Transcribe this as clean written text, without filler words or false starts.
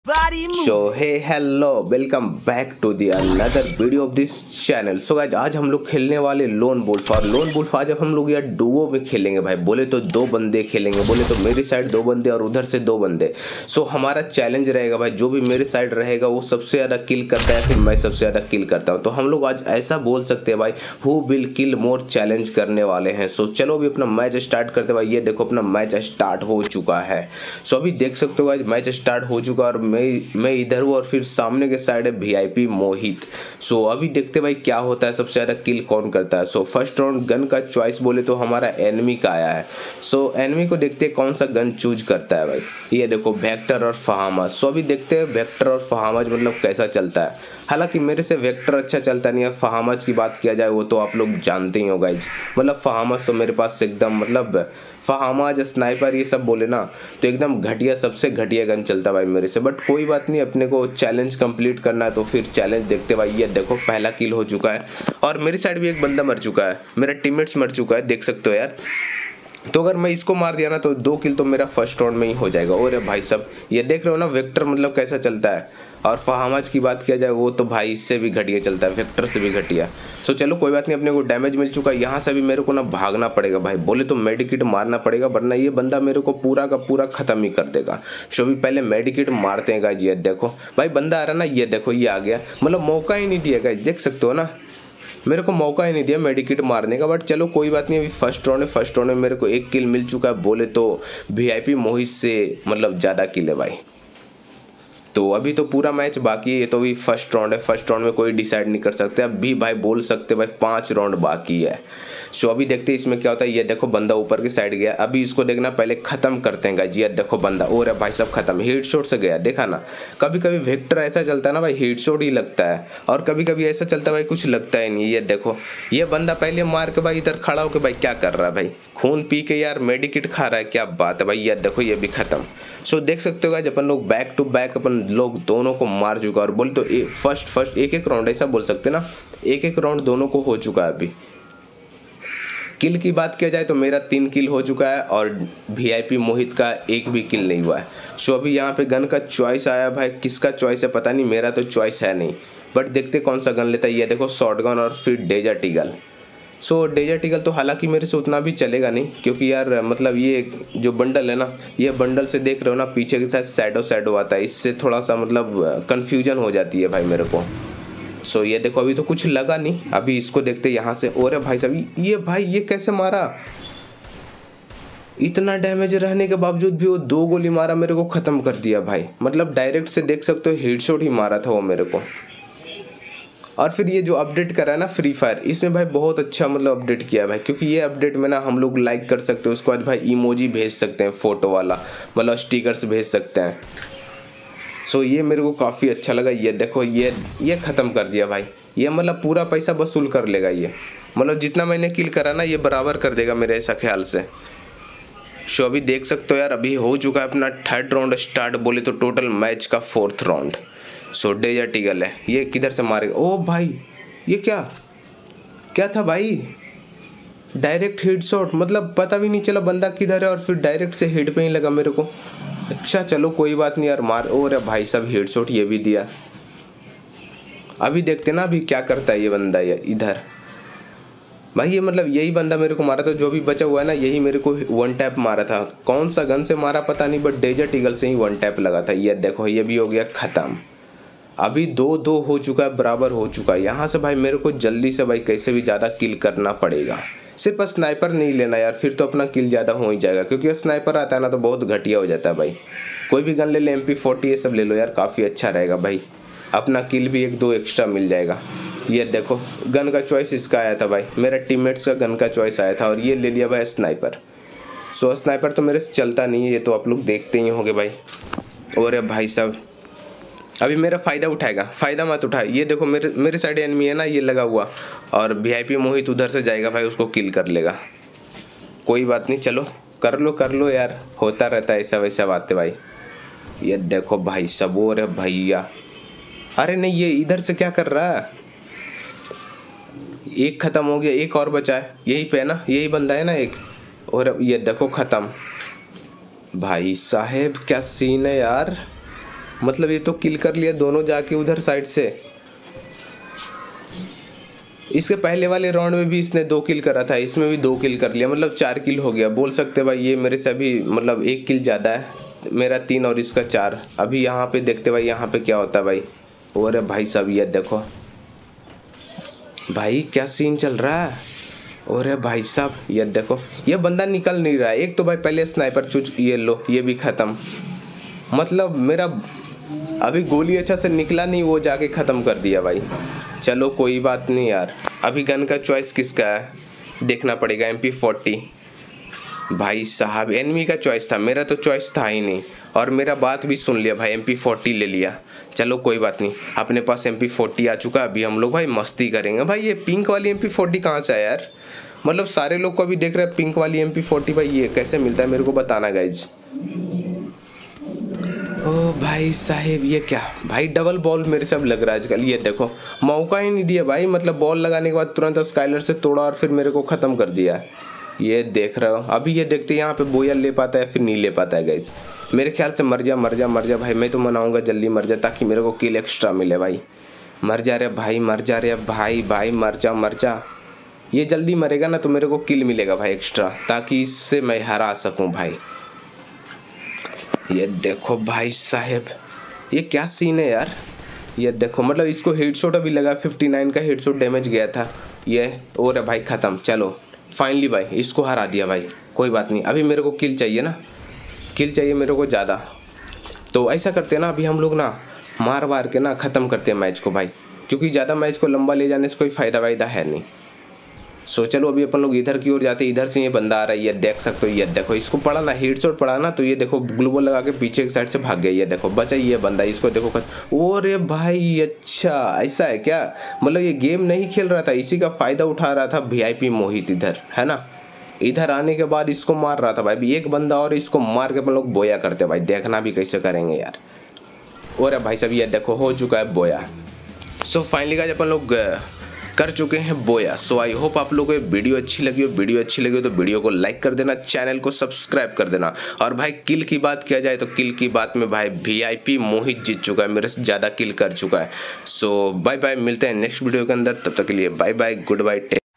So hey hello welcome back to the another video of this channel. So guys आज हम लोग खेलने वाले लोन वुल्फ। और लोन वुल्फ आज हम लोग यार डुओ में खेलेंगे भाई। बोले तो दो बंदे खेलेंगे, बोले तो मेरी साइड दो बंदे और उधर से दो बंदे। सो हमारा चैलेंज रहेगा भाई, जो भी मेरे साइड रहेगा वो सबसे ज़्यादा किल करता है, फिर मैं सबसे ज़्यादा किल करता हूँ। तो हम लोग आज ऐसा बोल सकते हैं भाई, who will kill more challenge करने वाले हैं। सो चलो अभी अपना मैच स्टार्ट करते भाई। ये देखो अपना मैच स्टार्ट हो चुका है। सो अभी देख सकते हो आज मैच स्टार्ट हो चुका और मैं इधर हूँ और फिर सामने के साइड है वीआईपी मोहित। सो अभी देखते भाई क्या होता है, सबसे ज्यादा किल कौन करता है। सो फर्स्ट राउंड गन का चॉइस बोले तो हमारा एनिमी का आया है। सो एनिमी को देखते हैं कौन सा गन चूज करता है भाई। ये देखो वेक्टर और फहामज। सो अभी देखते हैं वेक्टर और फहामज मतलब कैसा चलता है। हालांकि मेरे से वेक्टर अच्छा चलता नहीं है, फहामज की बात किया जाए वो तो आप लोग जानते ही हो गाइज। मतलब फहामज तो मेरे पास एकदम मतलब फहामज स्नाइपर ये सब बोले ना तो एकदम घटिया, सबसे घटिया गन चलता भाई मेरे से। बट कोई बात नहीं, अपने को चैलेंज कंप्लीट करना है तो फिर चैलेंज देखते भाई। ये देखो पहला किल हो चुका है और मेरी साइड भी एक बंदा मर चुका है, मेरा टीममेट्स मर चुका है, देख सकते हो यार। तो अगर मैं इसको मार दिया ना तो 2 किल तो मेरा फर्स्ट राउंड में ही हो जाएगा। और भाई सब ये देख रहे हो ना वेक्टर मतलब कैसा चलता है। और फहामज की बात किया जाए वो तो भाई इससे भी घटिया चलता है, वेक्टर से भी घटिया। सो चलो कोई बात नहीं, अपने को डैमेज मिल चुका है। यहाँ से भी मेरे को ना भागना पड़ेगा भाई, बोले तो मेडिकिट मारना पड़ेगा वरना ये बंदा मेरे को पूरा का पूरा खत्म ही कर देगा। सो अभी पहले मेडिकिट मारते हैं गाइज। ये देखो भाई बंदा आ रहा ना, ये देखो ये आ गया, मतलब मौका ही नहीं दिया गाइज, देख सकते हो ना मेरे को मौका ही नहीं दिया मेडिकिट मारने का। बट चलो कोई बात नहीं, अभी फर्स्ट राउंड है, फर्स्ट राउंड में मेरे को 1 किल मिल चुका है। बोले तो वीआईपी मोहित से मतलब ज़्यादा किल है भाई। तो अभी तो पूरा मैच बाकी है, ये तो अभी फर्स्ट राउंड है, फर्स्ट राउंड में कोई डिसाइड नहीं कर सकते। अब भी भाई बोल सकते भाई 5 राउंड बाकी है। सो अभी देखते हैं इसमें क्या होता है। ये देखो बंदा ऊपर की साइड गया, अभी इसको देखना पहले खत्म करते हैं गाइस। ये देखो बंदा और भाई सब खत्म, हेडशॉट से गया, देखा ना। कभी कभी वेक्टर ऐसा चलता है ना भाई, हेडशॉट ही लगता है और कभी कभी ऐसा चलता है भाई कुछ लगता ही नहीं। ये देखो ये बंदा पहले मार के भाई इधर खड़ा होकर भाई क्या कर रहा है भाई, खून पी के यार मेडिकिट खा रहा है, क्या बात है भाई। ये देखो ये भी खत्म। सो देख सकते हो गाइस अपन लोग बैक टू बैक अपन लोग दोनों को मार चुका। और बोले तो फर्स्ट एक राउंड ऐसा बोल सकते ना, एक राउंड दोनों को हो चुका है। अभी किल की बात किया जाए तो मेरा 3 किल हो चुका है और वीआईपी मोहित का 1 भी किल नहीं हुआ है। सो अभी यहाँ पे गन का चॉइस आया भाई, किसका चॉइस है पता नहीं, मेरा तो चॉइस है नहीं। बट देखते कौन सा गन लेता है। ये देखो शॉटगन और फिर desert eagle. So desert eagle तो हालांकि मेरे से उतना भी चलेगा नहीं, क्योंकि यार मतलब ये जो बंडल है ना, ये बंडल से देख रहे हो ना पीछे के साथ शैडो आता है, इससे थोड़ा सा मतलब कन्फ्यूजन हो जाती है भाई मेरे को। सो ये देखो अभी तो कुछ लगा नहीं, अभी इसको देखते यहाँ से। और भाई साहब ये भाई ये कैसे मारा, इतना डैमेज रहने के बावजूद भी वो 2 गोली मारा, मेरे को ख़त्म कर दिया भाई। मतलब डायरेक्ट से देख सकते हो हेडशॉट ही मारा था वो मेरे को। और फिर ये जो अपडेट करा है ना फ्री फायर, इसमें भाई बहुत अच्छा मतलब अपडेट किया है भाई, क्योंकि ये अपडेट में ना हम लोग लाइक कर सकते हैं, उसके बाद भाई इमोजी भेज सकते हैं, फोटो वाला मतलब स्टिकर्स भेज सकते हैं। सो ये मेरे को काफ़ी अच्छा लगा। ये देखो ये ख़त्म कर दिया भाई, ये मतलब पूरा पैसा वसूल कर लेगा ये, मतलब जितना मैंने किल करा ना ये बराबर कर देगा मेरे ऐसा ख्याल से। सो अभी देख सकते हो यार अभी हो चुका है अपना 3rd राउंड स्टार्ट, बोले तो टोटल मैच का 4th राउंड। सो डेजर्ट ईगल है, ये किधर से मारेगा। ओ भाई ये क्या था भाई, डायरेक्ट हेडशॉट, मतलब पता भी नहीं चला बंदा किधर है और फिर डायरेक्ट से हेड पे ही लगा मेरे को। अच्छा चलो कोई बात नहीं यार, मार। और भाई सब हेडशॉट ये भी दिया। अभी देखते ना अभी क्या करता है ये बंदा। ये इधर भाई ये मतलब यही बंदा मेरे को मारा था, जो भी बचा हुआ है ना यही मेरे को 1 टैप मारा था। कौन सा गन से मारा पता नहीं, बट डेजर्ट ईगल से ही 1 टैप लगा था। ये देखो ये भी हो गया ख़त्म। अभी 2-2 हो चुका है, बराबर हो चुका है। यहाँ से भाई मेरे को जल्दी से भाई कैसे भी ज़्यादा किल करना पड़ेगा। सिर्फ स्नाइपर नहीं लेना यार, फिर तो अपना किल ज़्यादा हो ही जाएगा, क्योंकि स्नाइपर आता है ना तो बहुत घटिया हो जाता है भाई। कोई भी गन ले ले, MP40 ये सब ले लो यार, काफ़ी अच्छा रहेगा भाई, अपना किल भी 1-2 एक्स्ट्रा मिल जाएगा। ये देखो गन का चॉइस इसका आया था भाई, मेरा टीममेट्स का गन का चॉइस आया था और ये ले लिया भाई स्नाइपर। सो स्नाइपर तो मेरे से चलता नहीं है, ये तो आप लोग देखते ही होंगे भाई। और भाई साहब अभी मेरा फ़ायदा उठाएगा, फ़ायदा मत उठाए। ये देखो मेरे साइड एनिमी है ना ये लगा हुआ, और वीआईपी मोहित उधर से जाएगा भाई, उसको किल कर लेगा। कोई बात नहीं, चलो कर लो यार, होता रहता है ऐसा वैसा बातें भाई। ये देखो भाई सब, और भैया अरे नहीं ये इधर से क्या कर रहा है। एक ख़त्म हो गया, एक और बचा है, यही पे है ना, यही बंदा है ना एक। और ये देखो ख़त्म। भाई साहेब क्या सीन है यार, मतलब ये तो किल कर लिया दोनों जाके उधर साइड से। इसके पहले वाले राउंड में भी इसने 2 किल करा था, इसमें भी 2 किल कर लिया, मतलब 4 किल हो गया। बोल सकते भाई ये मेरे से अभी मतलब 1 किल ज़्यादा है, मेरा 3 और इसका 4। अभी यहाँ पे देखते भाई यहाँ पे क्या होता है भाई। और भाई साहब ये देखो भाई क्या सीन चल रहा है। और भाई साहब ये देखो ये बंदा निकल नहीं रहा है। एक तो भाई पहले स्नाइपर चूज, ये लो ये भी ख़त्म। मतलब मेरा अभी गोली अच्छा से निकला नहीं, वो जाके ख़त्म कर दिया भाई। चलो कोई बात नहीं यार। अभी गन का चॉइस किसका है देखना पड़ेगा। MP40 भाई साहब एनिमी का चॉइस था, मेरा तो चॉइस था ही नहीं। और मेरा बात भी सुन लिया भाई, MP40 ले लिया। चलो कोई बात नहीं, अपने पास MP40 आ चुका। अभी हम लोग भाई मस्ती करेंगे। भाई ये पिंक वाली MP40 कहाँ से है यार। मतलब सारे लोग को अभी देख रहे हैं पिंक वाली MP40 भाई, ये कैसे मिलता है मेरे को बताना गाइज। ओ भाई साहेब ये क्या भाई, डबल बॉल मेरे से अब लग रहा है आजकल। ये देखो मौका ही नहीं दिया भाई, मतलब बॉल लगाने के बाद तुरंत स्काइलर से तोड़ा और फिर मेरे को ख़त्म कर दिया। ये देख रहे हो। अभी ये देखते यहाँ पे बोया ले पाता है फिर नहीं ले पाता है गाइज। मेरे ख्याल से मर जा मर जा मर जा भाई, मैं तो मनाऊंगा जल्दी मर जा ताकि मेरे को किल एक्स्ट्रा मिले भाई। मर जा रे भाई, मर जा रे भाई, भाई मर जा मर जा। ये जल्दी मरेगा ना तो मेरे को किल मिलेगा भाई एक्स्ट्रा, ताकि इससे मैं हरा सकूँ भाई। ये देखो भाई साहेब ये क्या सीन है यार। ये देखो मतलब इसको हेडशॉट अभी लगा, 59 का हेडशॉट डैमेज गया था ये। और भाई ख़त्म। चलो फाइनली भाई इसको हरा दिया भाई। कोई बात नहीं, अभी मेरे को किल चाहिए ना, किल चाहिए मेरे को ज़्यादा। तो ऐसा करते हैं ना, अभी हम लोग ना मार मार के ना ख़त्म करते हैं मैच को भाई, क्योंकि ज़्यादा मैच को लंबा ले जाने से कोई फ़ायदा वायदा है नहीं। सो चलो अभी अपन लोग इधर की ओर जाते हैं। इधर से ये बंदा आ रहा है, ये देख सकते हो। ये देखो इसको पड़ा ना, हेडशॉट पड़ा ना, तो ये देखो ग्लू बॉल लगा के पीछे की साइड से भाग गया। ये देखो बचा ये बंदा, इसको देखो। ओरे भाई अच्छा ऐसा है क्या। मतलब ये गेम नहीं खेल रहा था, इसी का फ़ायदा उठा रहा था VIP मोहित इधर, है ना। इधर आने के बाद इसको मार रहा था भाई। अभी एक बंदा और इसको मार के अपन लोग बोया करते भाई, देखना भी कैसे करेंगे यार। और भाई साहब ये देखो हो चुका है बोया। सो फाइनली गाइस अपन लोग कर चुके हैं बोया। सो आई होप आप लोगों को वीडियो अच्छी लगी हो। वीडियो अच्छी लगी हो तो वीडियो को लाइक कर देना, चैनल को सब्सक्राइब कर देना। और भाई किल की बात किया जाए तो किल की बात में भाई VIP मोहित जीत चुका है, मेरे से ज़्यादा किल कर चुका है। सो बाय बाय, मिलते हैं नेक्स्ट वीडियो के अंदर। तब तक के लिए बाय बाय, गुड बाय।